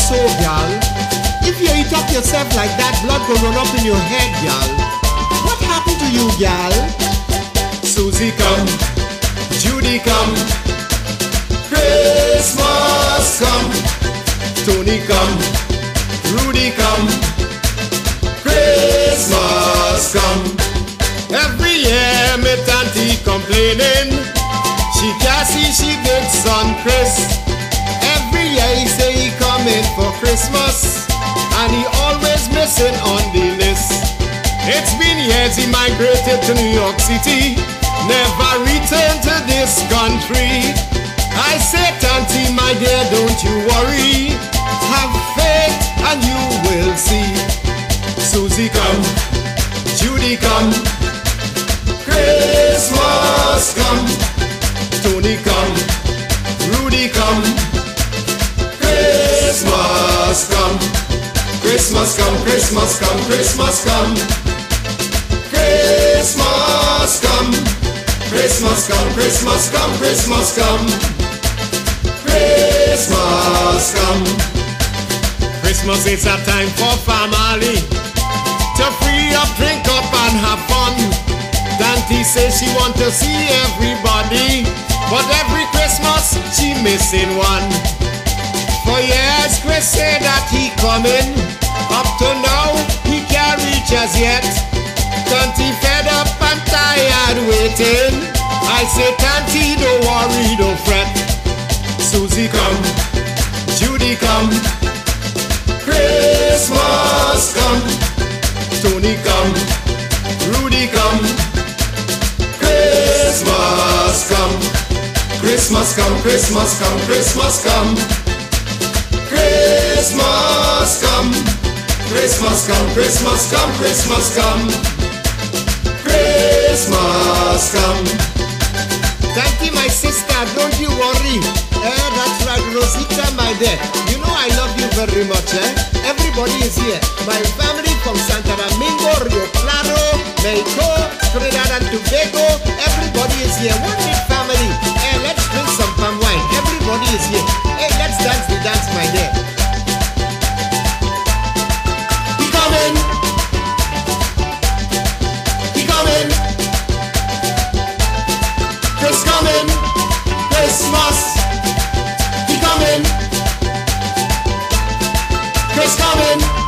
so, gal. If you eat up yourself like that, blood go run up in your head, gal. What happened to you, gal? Susie come, Judy come, Christmas come, Tony come, Rudy come, Christmas come. Every year me auntie complaining, she can't see she big son Chris. Every year he say he coming for Christmas, and he always missing on the list. It's been years he migrated to New York City, never returned to this country. I say, auntie, my dear, don't you worry, have faith and you will see. Susie come, Judy come, Christmas come, Tony come, Rudy come, Christmas come, Christmas come, Christmas come, Christmas come, Christmas come, Christmas come, Christmas come, Christmas come, Christmas come. Christmas is a time for family to free up, drink up and have fun. Dante says she want to see everybody, but every Christmas she missing one. For years Chris said that he coming, up to now he can't reach us yet. Dante fed up and tired waiting. I say, Dante, don't worry, don't fret. Susie come, Judy come, Christmas come, Tony come, Rudy come, Christmas come, Christmas come, Christmas come, Christmas come, Christmas come, Christmas come, Christmas come, Christmas come, Christmas come. Thank you, my sister, don't you worry. That's right, Rosita, my dear. You know I love you very much, Everybody is here. My family from Santo Domingo, Rio Claro, Mexico, Trinidad and Tobago. Everybody is here. One big family. Let's drink some palm wine. Everybody is here. Let's dance the dance, my dear. He coming. He coming. Chris coming. Christmas. He coming. Chris coming.